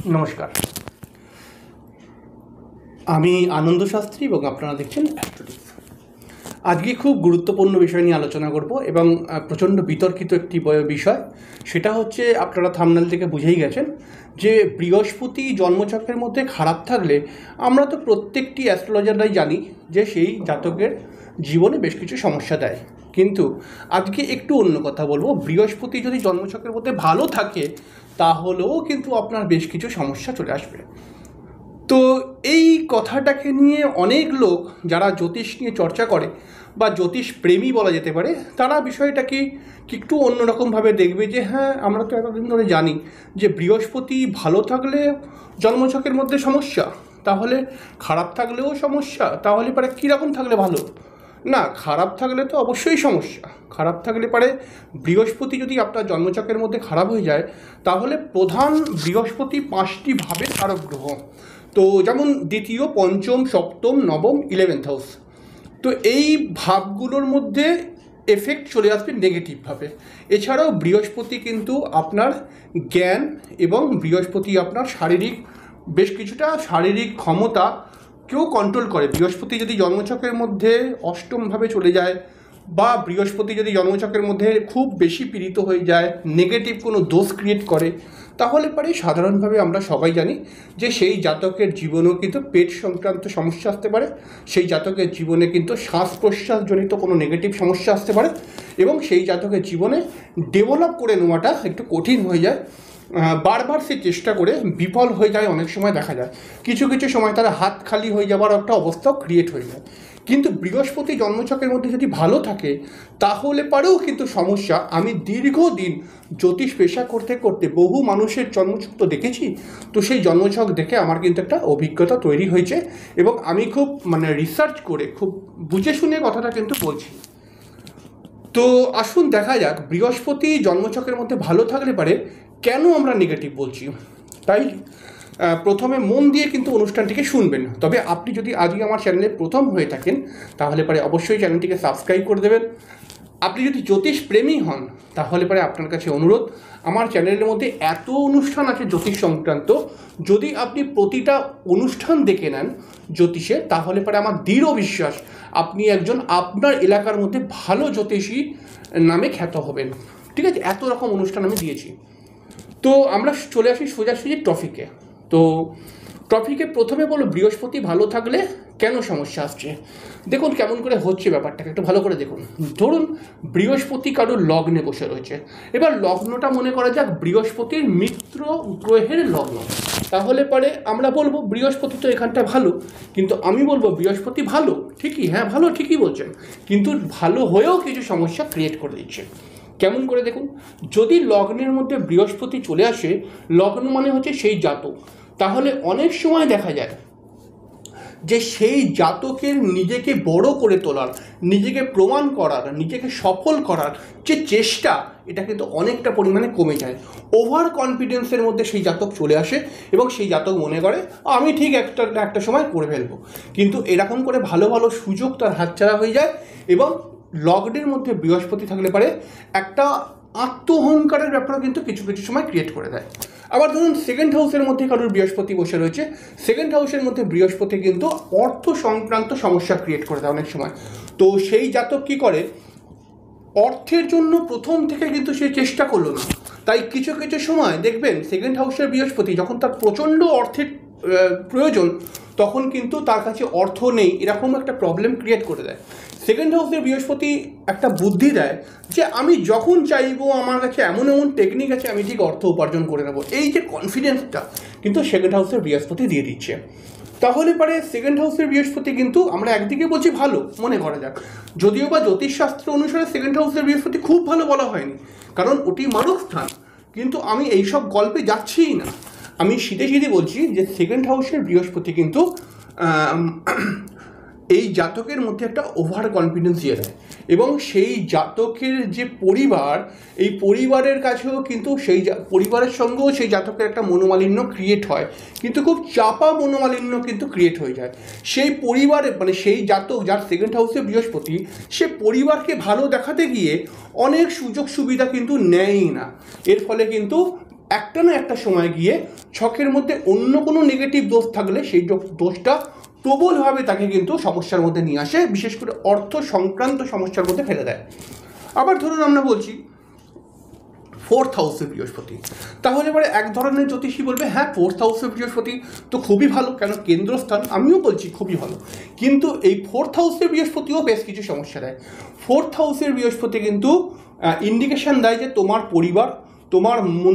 নমস্কার, আমি আনন্দ শাস্ত্রী এবং আপনারা দেখছেন অ্যাস্ট্রোটিক্স। আজকে খুব গুরুত্বপূর্ণ বিষয় নিয়ে আলোচনা করব এবং প্রচণ্ড বিতর্কিত একটি বিষয়। সেটা হচ্ছে, আপনারা থাম্বনেল থেকে বুঝেই গেছেন যে বৃহস্পতি জন্মচক্রের মধ্যে খারাপ থাকলে আমরা তো প্রত্যেকটি অ্যাস্ট্রোলজাররাই জানি যে সেই জাতকের জীবনে বেশ কিছু সমস্যা দেয়। কিন্তু আজকে একটু অন্য কথা বলবো। বৃহস্পতি যদি জন্মচক্রের মধ্যে ভালো থাকে তাহলেও কিন্তু আপনার বেশ কিছু সমস্যা চলে আসবে। তো এই কথাটাকে নিয়ে অনেক লোক যারা জ্যোতিষ নিয়ে চর্চা করে বা জ্যোতিষ প্রেমী বলা যেতে পারে, তারা বিষয়টাকে একটু অন্যরকমভাবে দেখবে যে হ্যাঁ, আমরা তো এতদিন ধরে জানি যে বৃহস্পতি ভালো থাকলে জন্মছকের মধ্যে সমস্যা, তাহলে খারাপ থাকলেও সমস্যা, তাহলে পরে কীরকম থাকলে ভালো? না, খারাপ থাকলে তো অবশ্যই সমস্যা। খারাপ থাকলে পারে বৃহস্পতি যদি আপনার জন্মচক্রের মধ্যে খারাপ হয়ে যায়, তাহলে প্রধান বৃহস্পতি 5টি ভাবের কারক গ্রহ। তো যেমন দ্বিতীয়, পঞ্চম, সপ্তম, নবম, 11th হাউস। তো এই ভাবগুলোর মধ্যে এফেক্ট চলে আসবে নেগেটিভভাবে। এছাড়াও বৃহস্পতি কিন্তু আপনার জ্ঞান এবং বৃহস্পতি আপনার শারীরিক বেশ কিছুটা শারীরিক ক্ষমতা কেউ কন্ট্রোল করে। বৃহস্পতি যদি জন্মচক্রের মধ্যে অষ্টমভাবে চলে যায় বা বৃহস্পতি যদি জন্মচক্রের মধ্যে খুব বেশি পীড়িত হয়ে যায়, নেগেটিভ কোনো দোষ ক্রিয়েট করে, তাহলে পরে সাধারণভাবে আমরা সবাই জানি যে সেই জাতকের জীবনেও কিন্তু পেট সংক্রান্ত সমস্যা আসতে পারে, সেই জাতকের জীবনে কিন্তু শ্বাস প্রশ্বাসজনিত কোনো নেগেটিভ সমস্যা আসতে পারে এবং সেই জাতকের জীবনে ডেভেলপ করে নেওয়াটা একটু কঠিন হয়ে যায়। বারবার সে চেষ্টা করে বিফল হয়ে যায়। অনেক সময় দেখা যায় কিছু কিছু সময় তারা হাত খালি হয়ে যাওয়ার একটা অবস্থাও ক্রিয়েট হয়ে যায়। কিন্তু বৃহস্পতি জন্মছকের মধ্যে যদি ভালো থাকে তাহলে পরেও কিন্তু সমস্যা। আমি দীর্ঘদিন জ্যোতিষ পেশা করতে করতে বহু মানুষের জন্মছক তো দেখেছি। তো সেই জন্মছক দেখে আমার কিন্তু একটা অভিজ্ঞতা তৈরি হয়েছে এবং আমি খুব রিসার্চ করে খুব বুঝে শুনে কথাটা কিন্তু বলছি। তো আসুন দেখা যাক বৃহস্পতি জন্মছকের মধ্যে ভালো থাকলে পারে কেন আমরা নেগেটিভ বলছি। তাই প্রথমে মন দিয়ে কিন্তু অনুষ্ঠানটিকে শুনবেন। তবে আপনি যদি আজকে আমার চ্যানেলে প্রথম হয়ে থাকেন তাহলে পরে অবশ্যই চ্যানেলটিকে সাবস্ক্রাইব করে দেবেন। আপনি যদি জ্যোতিষ প্রেমী হন তাহলে পরে আপনার কাছে অনুরোধ, আমার চ্যানেলের মধ্যে এত অনুষ্ঠান আছে জ্যোতিষ সংক্রান্ত, যদি আপনি প্রতিটা অনুষ্ঠান দেখে নেন জ্যোতিষে, তাহলে পরে আমার দৃঢ় বিশ্বাস আপনি একজন আপনার এলাকার মধ্যে ভালো জ্যোতিষী নামে খ্যাত হবেন। ঠিক আছে, এত রকম অনুষ্ঠান আমি দিয়েছি। তো আমরা চলে আসি সোজাসুজি টপিকে। তো টপিকে প্রথমে বলো, বৃহস্পতি ভালো থাকলে কেন সমস্যা আসছে। দেখুন কেমন করে হচ্ছে ব্যাপারটাকে একটু ভালো করে দেখুন। ধরুন বৃহস্পতি কারোর লগ্নে বসে রয়েছে। এবার লগ্নটা মনে করা যাক বৃহস্পতির মিত্র গ্রহের লগ্ন। তাহলে পরে আমরা বলবো বৃহস্পতি তো এখানটা ভালো, কিন্তু আমি বলবো বৃহস্পতি ভালো ঠিকই, হ্যাঁ ভালো ঠিকই বলছেন, কিন্তু ভালো হয়েও কিছু সমস্যা ক্রিয়েট করে দিচ্ছে। কেমন করে দেখুন, যদি লগ্নের মধ্যে বৃহস্পতি চলে আসে, লগ্ন মানে হচ্ছে সেই জাতক, তাহলে অনেক সময় দেখা যায় যে সেই জাতকের নিজেকে বড় করে তোলার, নিজেকে প্রমাণ করার, নিজেকে সফল করার যে চেষ্টা, এটা কিন্তু অনেকটা পরিমাণে কমে যায়। ওভার কনফিডেন্সের মধ্যে সেই জাতক চলে আসে এবং সেই জাতক মনে করে আমি ঠিক একটা সময় করে ফেলবো। কিন্তু এরকম করে ভালো ভালো সুযোগ তার হাতছাড়া হয়ে যায় এবং লগ্নের মধ্যে বৃহস্পতি থাকলে পারে একটা আত্মহংকারের ব্যাপারও কিন্তু কিছু কিছু সময় ক্রিয়েট করে দেয়। আবার ধরুন সেকেন্ড হাউসের মধ্যে কারোর বৃহস্পতি বসে রয়েছে, সেকেন্ড হাউসের মধ্যে বৃহস্পতি কিন্তু অর্থ সংক্রান্ত সমস্যা ক্রিয়েট করে দেয় অনেক সময়। তো সেই জাতক কী করে, অর্থের জন্য প্রথম থেকে কিন্তু সে চেষ্টা করলো না। তাই কিছু কিছু সময় দেখবেন সেকেন্ড হাউসের বৃহস্পতি যখন তার প্রচণ্ড অর্থের প্রয়োজন, তখন কিন্তু তার কাছে অর্থ নেই, এরকম একটা প্রবলেম ক্রিয়েট করে দেয়। সেকেন্ড হাউসের বৃহস্পতি একটা বুদ্ধি দেয় যে আমি যখন চাইবো, আমার কাছে এমন এমন টেকনিক আছে, আমি ঠিক অর্থ উপার্জন করে নেবো। এই যে কনফিডেন্সটা কিন্তু সেকেন্ড হাউসের বৃহস্পতি দিয়ে দিচ্ছে। তাহলে পরে সেকেন্ড হাউসের বৃহস্পতি কিন্তু আমরা একদিকে বলছি ভালো মনে করা যাক, যদিও বা জ্যোতিষশাস্ত্র অনুসারে সেকেন্ড হাউসের বৃহস্পতি খুব ভালো বলা হয়নি, কারণ ওটি মানব স্থান। কিন্তু আমি এইসব গল্পে যাচ্ছিই না, আমি সিধে সিধে বলছি যে সেকেন্ড হাউসের বৃহস্পতি কিন্তু এই জাতকের মধ্যে একটা ওভার কনফিডেন্স দিয়ে দেয় এবং সেই জাতকের যে পরিবার, এই পরিবারের কাছেও কিন্তু সেই পরিবারের সঙ্গেও সেই জাতকের একটা মনোমালিন্য ক্রিয়েট হয়, কিন্তু খুব চাপা মনোমালিন্য কিন্তু ক্রিয়েট হয়ে যায়। সেই পরিবারে সেই জাতক যার সেকেন্ড হাউসে বৃহস্পতি, সে পরিবারকে ভালো দেখাতে গিয়ে অনেক সুযোগ সুবিধা কিন্তু নেয়ই না। এর ফলে কিন্তু একটা না একটা সময় গিয়ে ছকের মধ্যে অন্য কোনো নেগেটিভ দোষ থাকলে সেই দোষটা প্রবলভাবে তাকে কিন্তু সমস্যার মধ্যে নিয়ে আসে, বিশেষ করে অর্থ সংক্রান্ত সমস্যার মধ্যে ফেলে দেয়। আবার ধরুন আমরা বলছি 4th হাউসে বৃহস্পতি, তাহলে এবারে এক ধরনের জ্যোতিষী বলবে হ্যাঁ 4th হাউসে বৃহস্পতি তো খুবই ভালো, কেন কেন্দ্রস্থান, আমিও বলছি খুবই ভালো, কিন্তু এই 4th হাউসে বৃহস্পতিও বেশ কিছু সমস্যা দেয়। 4th হাউসের বৃহস্পতি কিন্তু ইন্ডিকেশন দেয় যে তোমার পরিবার, তোমার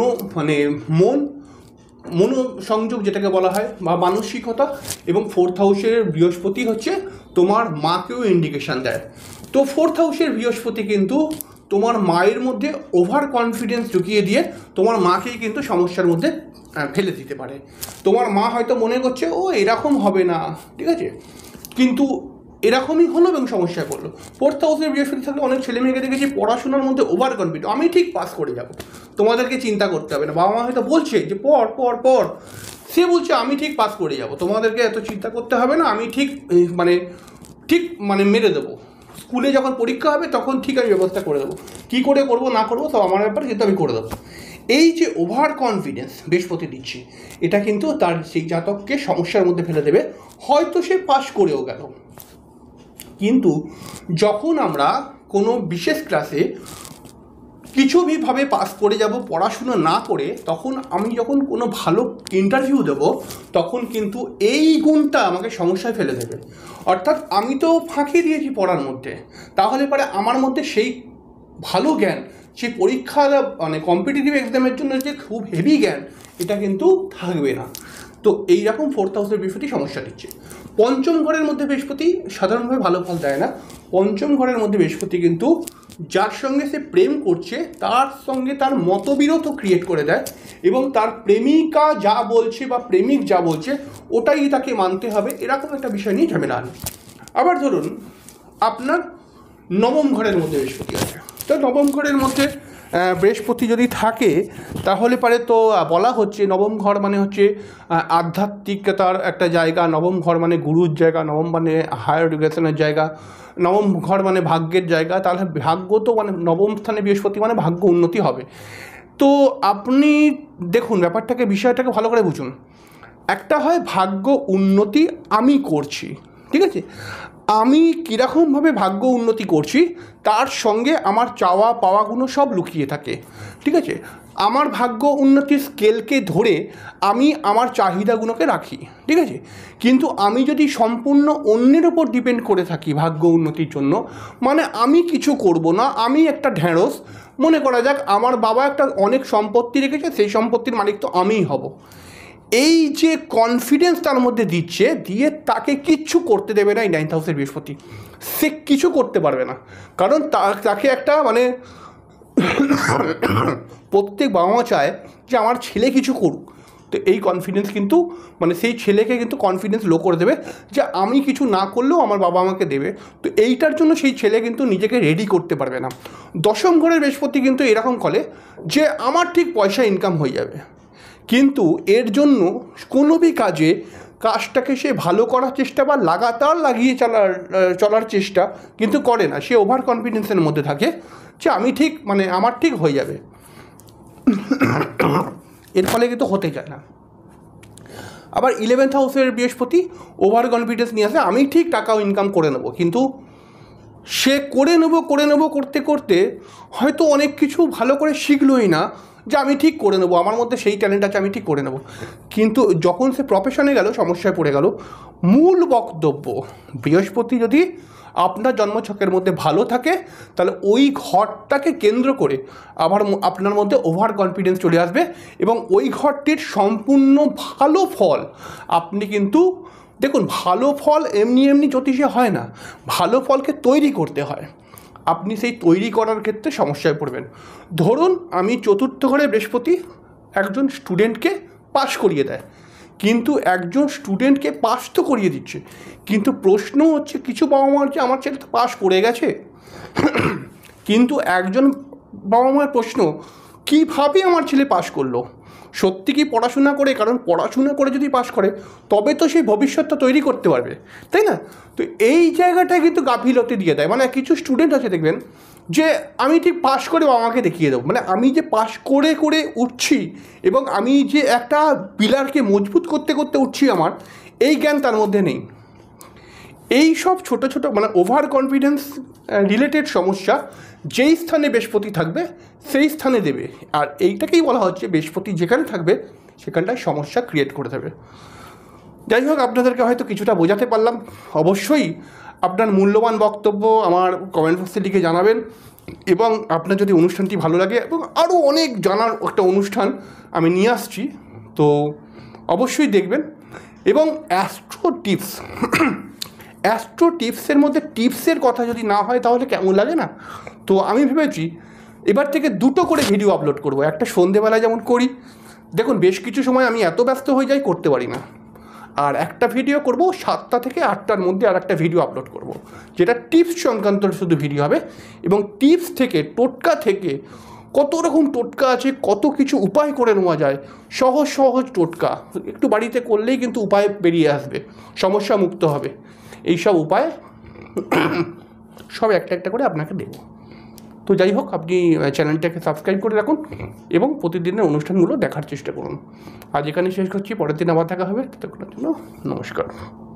মনোসংযোগ যেটাকে বলা হয় বা মানসিকতা, এবং 4th হাউসের বৃহস্পতি হচ্ছে তোমার মাকেও ইন্ডিকেশন দেয়। তো 4th হাউসের বৃহস্পতি কিন্তু তোমার মায়ের মধ্যে ওভার কনফিডেন্স ঢুকিয়ে দিয়ে তোমার মাকেই কিন্তু সমস্যার মধ্যে ফেলে দিতে পারে। তোমার মা হয়তো মনে করছে ও এরকম হবে না, ঠিক আছে, কিন্তু এরকমই হলো এবং সমস্যায় পড়লো। 4th হাউসের বৃহস্পতি থাকলে অনেক ছেলে মেয়েকে দেখেছি পড়াশোনার মধ্যে ওভার কনফিডেন্ট, আমি ঠিক পাস করে যাব, তোমাদেরকে চিন্তা করতে হবে না। বাবা মা হয়তো বলছে যে পড় পড় পড়, সে বলছে আমি ঠিক পাস করে যাব, তোমাদেরকে এত চিন্তা করতে হবে না, আমি ঠিক মেরে দেবো, স্কুলে যখন পরীক্ষা হবে তখন ঠিক আমি ব্যবস্থা করে দেবো, কী করে করবো না করবো সব আমার ব্যাপার, কিন্তু আমি করে দেবো। এই যে ওভার কনফিডেন্স বৃহস্পতি দিচ্ছি, এটা কিন্তু তার সেই জাতককে সমস্যার মধ্যে ফেলে দেবে। হয়তো সে পাস করেও গেল, কিন্তু যখন আমরা কোনো বিশেষ ক্লাসে কিছুভাবে পাস করে যাব পড়াশুনো না করে, তখন আমি যখন কোনো ভালো ইন্টারভিউ দেব তখন কিন্তু এই গুণটা আমাকে সমস্যায় ফেলে দেবে। অর্থাৎ আমি তো ফাঁকি দিয়েছি পড়ার মধ্যে, তাহলে পরে আমার মধ্যে সেই ভালো জ্ঞান, সেই পরীক্ষা কম্পিটিটিভ এক্সামের জন্য যে খুব হেভি জ্ঞান, এটা কিন্তু থাকবে না। তো এইরকম 4th হাউসের বৃহস্পতি সমস্যা দিচ্ছে। পঞ্চম ঘরের মধ্যে বৃহস্পতি সাধারণভাবে ভালো ফল দেয় না। পঞ্চম ঘরের মধ্যে বৃহস্পতি কিন্তু যার সঙ্গে সে প্রেম করছে তার সঙ্গে তার মতবিরোধ ক্রিয়েট করে দেয়, এবং তার প্রেমিকা যা বলছে বা প্রেমিক যা বলছে ওটাই তাকে মানতে হবে, এরকম একটা বিষয় নিয়ে ঝামেলা আনে। আবার ধরুন আপনার নবম ঘরের মধ্যে বৃহস্পতি আছে, তো নবম ঘরের মধ্যে বৃহস্পতি যদি থাকে তাহলে পারে তো বলা হচ্ছে নবম ঘর মানে হচ্ছে আধ্যাত্মিকতার একটা জায়গা, নবম ঘর মানে গুরুর জায়গা, নবম মানে হায়ার এডুকেশনের জায়গা, নবম ঘর মানে ভাগ্যের জায়গা। তাহলে ভাগ্য তো মানে নবম স্থানে বৃহস্পতি মানে ভাগ্য উন্নতি হবে। তো আপনি দেখুন ব্যাপারটাকে, বিষয়টাকে ভালো করে বুঝুন। একটা হয় ভাগ্য উন্নতি আমি করছি, ঠিক আছে, আমি কীরকমভাবে ভাগ্য উন্নতি করছি তার সঙ্গে আমার চাওয়া পাওয়াগুলো সব লুকিয়ে থাকে, ঠিক আছে। আমার ভাগ্য উন্নতির স্কেলকে ধরে আমি আমার চাহিদাগুলোকে রাখি, ঠিক আছে, কিন্তু আমি যদি সম্পূর্ণ অন্যের ওপর ডিপেন্ড করে থাকি ভাগ্য উন্নতির জন্য, মানে আমি কিছু করব না, আমি একটা ঢ্যাঁড়স, মনে করা যাক আমার বাবা একটা অনেক সম্পত্তি রেখেছে, সেই সম্পত্তির মালিক তো আমিই হব, এই যে কনফিডেন্স তার মধ্যে দিচ্ছে, দিয়ে তাকে কিচ্ছু করতে দেবে না এই 9th হাউসের বৃহস্পতি, সে কিছু করতে পারবে না, কারণ তাকে একটা প্রত্যেক বাবা মা চায় যে আমার ছেলে কিছু করুক। তো এই কনফিডেন্স কিন্তু সেই ছেলেকে কিন্তু কনফিডেন্স লো করে দেবে যে আমি কিছু না করলেও আমার বাবা আমাকে দেবে। তো এইটার জন্য সেই ছেলে কিন্তু নিজেকে রেডি করতে পারবে না। দশম ঘরের বৃহস্পতি কিন্তু এরকম করে যে আমার ঠিক পয়সা ইনকাম হয়ে যাবে, কিন্তু এর জন্য কোনো কাজটাকে সে ভালো করার চেষ্টা বা লাগাতার লাগিয়ে চলার চেষ্টা কিন্তু করে না। সে ওভার কনফিডেন্সের মধ্যে থাকে যে আমি ঠিক আমার ঠিক হয়ে যাবে, এর ফলে কিন্তু হতে চায় না। আবার 11th হাউসের বৃহস্পতি ওভার কনফিডেন্স নিয়ে আসে, আমি ঠিক টাকাও ইনকাম করে নেব, কিন্তু সে করে নেব করতে করতে হয়তো অনেক কিছু ভালো করে শিখলই না যে আমি ঠিক করে নেবো, আমার মধ্যে সেই ট্যালেন্ট আছে, আমি ঠিক করে নেব। কিন্তু যখন সে প্রফেশনে গেল সমস্যায় পড়ে গেল। মূল বক্তব্য, বৃহস্পতি যদি আপনার জন্মছকের মধ্যে ভালো থাকে তাহলে ওই ঘরটাকে কেন্দ্র করে আবার আপনার মধ্যে ওভার কনফিডেন্স চলে আসবে, এবং ওই ঘরটির সম্পূর্ণ ভালো ফল আপনি কিন্তু দেখুন। ভালো ফল এমনি জ্যোতিষে হয় না, ভালো ফলকে তৈরি করতে হয়। আপনি সেই তৈরি করার ক্ষেত্রে সমস্যায় পড়বেন। ধরুন আমি 4th ঘরে বৃহস্পতি একজন স্টুডেন্টকে পাস করিয়ে দেয়, কিন্তু একজন স্টুডেন্টকে পাস তো করিয়ে দিচ্ছে, কিন্তু প্রশ্ন হচ্ছে কিছু বাবা মার যে আমার ছেলে তো পাস করে গেছে, কিন্তু একজন বাবা মার প্রশ্ন কীভাবে আমার ছেলে পাস করলো, সত্যি কি পড়াশোনা করে? কারণ পড়াশোনা করে যদি পাস করে তবে তো সেই ভবিষ্যৎটা তৈরি করতে পারবে, তাই না? তো এই জায়গাটায় কিন্তু গাফিলতি দিয়ে দেয়। কিছু স্টুডেন্ট আছে দেখবেন যে আমি ঠিক পাশ করে আমাকে দেখিয়ে দেবো, মানে আমি যে পাশ করে করে উঠছি এবং আমি যে একটা পিলারকে মজবুত করতে করতে উঠছি, আমার এই জ্ঞান তার মধ্যে নেই। এই সব ছোটো ছোটো মানে ওভার কনফিডেন্স রিলেটেড সমস্যা যেই স্থানে বৃহস্পতি থাকবে সেই স্থানে দেবে, আর এইটাকেই বলা হচ্ছে বৃহস্পতি যেখানে থাকবে সেখানটায় সমস্যা ক্রিয়েট করে দেবে। যাই হোক, আপনাদেরকে হয়তো কিছুটা বোঝাতে পারলাম। অবশ্যই আপনার মূল্যবান বক্তব্য আমার কমেন্ট বক্সে লিখে জানাবেন, এবং আপনার যদি অনুষ্ঠানটি ভালো লাগে, এবং আরও অনেক জানার একটা অনুষ্ঠান আমি নিয়ে আসছি, তো অবশ্যই দেখবেন। এবং অ্যাস্ট্রো টিপসের মধ্যে টিপসের কথা যদি না হয় তাহলে কেমন লাগে না? তো আমি ভেবেছি এবার থেকে 2টো করে ভিডিও আপলোড করব। একটা সন্ধেবেলায় যেমন করি, দেখুন বেশ কিছু সময় আমি এত ব্যস্ত হয়ে যাই করতে পারি না, আর একটা ভিডিও করব 7টা থেকে 8টার মধ্যে, আর একটা ভিডিও আপলোড করব যেটা টিপস সংক্রান্ত শুধু ভিডিও হবে। এবং টিপস থেকে, টোটকা থেকে, কত রকম টোটকা আছে, কত কিছু উপায় করে নেওয়া যায়, সহজ সহজ টোটকা একটু বাড়িতে করলেই কিন্তু উপায় বেরিয়ে আসবে, সমস্যা মুক্ত হবে। এইসব উপায় সব একটা একটা করে আপনাকে দেব। তো যাই হোক, আপনি চ্যানেলটাকে সাবস্ক্রাইব করে রাখুন এবং প্রতিদিনের অনুষ্ঠানগুলো দেখার চেষ্টা করুন। আজ এখানে শেষ করছি, পরের দিন আবার দেখা হবে। ততক্ষণের জন্য নমস্কার।